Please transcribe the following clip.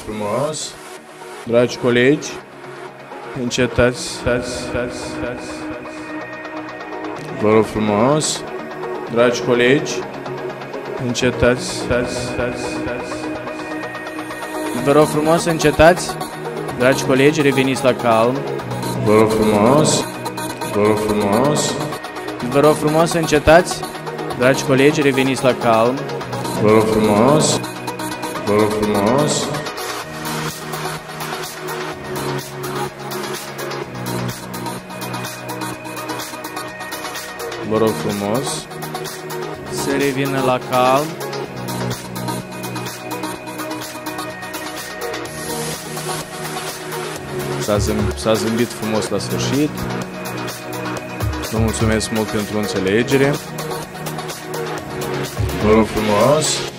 frumos. Dragi colegi, încetați. Vă rog frumos. Dragi colegi, încetați. Vă rog frumos, încetați. Dragi colegi, reveniți la calm. Vă rog frumos. Vă rog frumos. Vă rog frumos, încetați. Dragi colegi, reveniți la calm. Vă rog frumos. Vă rog frumos. Vă rog frumos să revină la calm. S-a zâmbit frumos la sfârșit. Vă mulțumesc mult pentru înțelegere. Vă rog frumos.